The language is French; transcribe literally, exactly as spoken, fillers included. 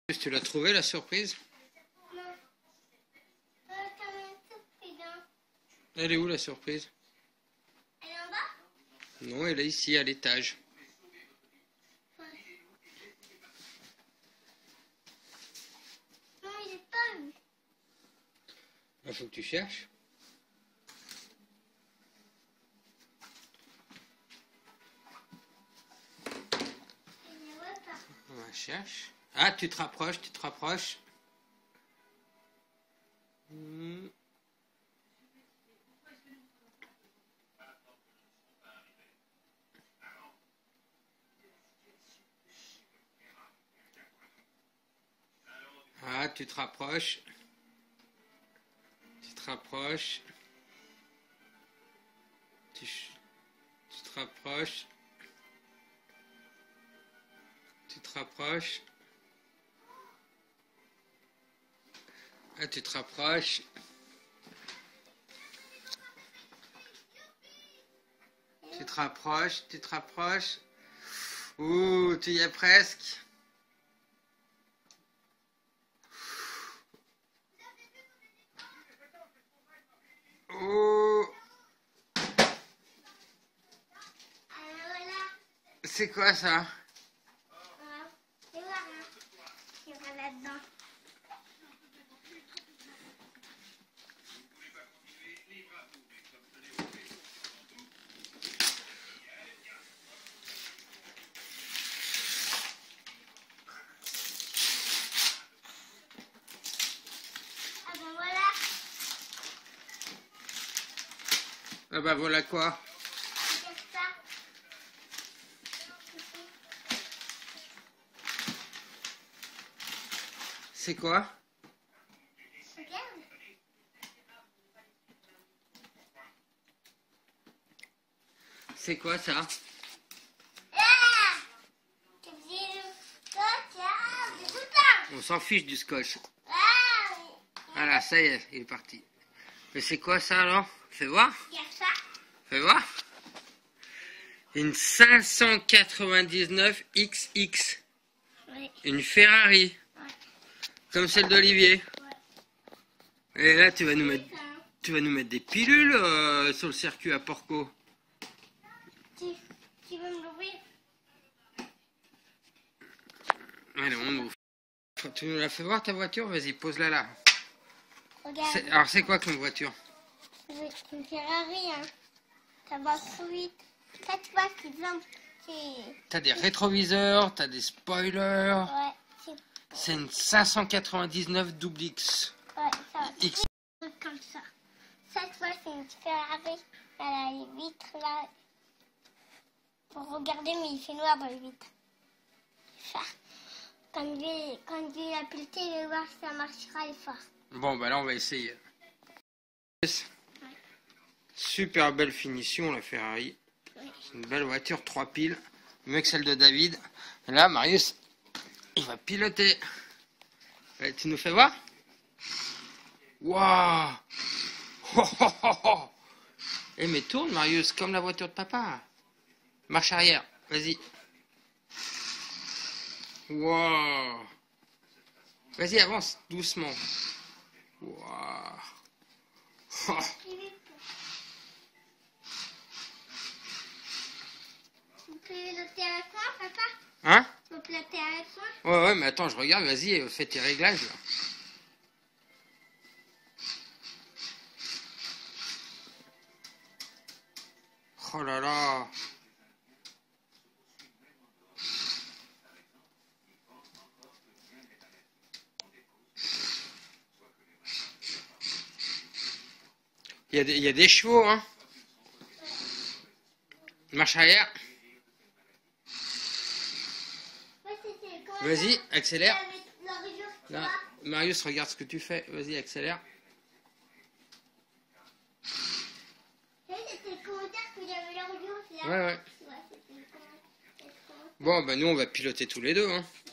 Tu l'as trouvé la surprise? Non. Euh, quand même surprise, hein. Elle est où la surprise? Elle est en bas? Non, elle est ici à l'étage. Ouais. Non, il est pas vu. Il faut que tu cherches. Il ne voit pas. On cherche. Ah, tu te rapproches, tu te rapproches. Hmm. Ah, tu te rapproches. Tu te rapproches. Tu, tu te rapproches. Tu te rapproches. Ah, tu te rapproches. Tu te rapproches, tu te rapproches. Ouh, tu y es presque. Oh, Alors voilà. c'est quoi ça? Voilà. Tu vois, hein. Tu vas là-dedans. Ah ben voilà. Ah bah voilà quoi. Regarde ça. C'est quoi? Regarde. C'est quoi ça? Ah! Tu faisais le scotch, ah, c'est tout le temps. On s'en fiche du scotch. Ah, oui. Voilà, ça y est, il est parti. Mais c'est quoi ça alors? Fais voir. Regarde ça. Fais voir. Une cinq cent quatre-vingt-dix-neuf X X. Oui. Une Ferrari. Ouais. Comme celle d'Olivier. Ouais. Et là, tu vas nous mettre, C'est ça, hein. tu vas nous mettre des pilules euh, sur le circuit à Porco. Tu, tu veux me l'ouvrir? Allez, on ouvre. Tu nous l'as fait voir ta voiture? Vas-y, pose-la là. Regarde. C'est- Alors, c'est quoi comme voiture? Oui, c'est une Ferrari, hein. Ça va trop vite. Ça, tu vois, c'est bien. C'est... T'as des rétroviseurs, t'as des spoilers. Ouais, c'est... C'est une cinq cent quatre-vingt-dix-neuf double X. Ouais, ça va. X. Comme ça. Ça, tu vois, c'est une Ferrari. Elle a les vitres, là. Pour regarder, mais il fait noir dans les vitres. Ça. Quand il est, quand il est apputé, il va voir si ça marchera les phares. Bon, bah là, on va essayer. Super belle finition, la Ferrari. Oui. C'est une belle voiture, trois piles. Mieux que celle de David. Et là, Marius, il va piloter. Allez, tu nous fais voir? Waouh! Oh, oh, oh, oh. Eh, mais tourne, Marius, comme la voiture de papa. Marche arrière, vas-y. Waouh! Vas-y, avance, doucement. Waouh! Oh. Vous pouvez piloter avec moi, papa? Hein? Vous piloter avec moi? Ouais, ouais, mais attends, je regarde, vas-y, fais tes réglages, là. Oh là là! Il y a des, il y a des chevaux, hein? Marche arrière. Ouais, c'était comment Vas-y, ça? accélère. Avec la rayure, tu Là, vois? Marius, regarde ce que tu fais. Vas-y, accélère. Tu sais, c'était le commentaire qu'il y avait la rayure, là. Ouais, ouais. Ouais, c'était le commentaire. Bon, bah nous, on va piloter tous les deux, hein.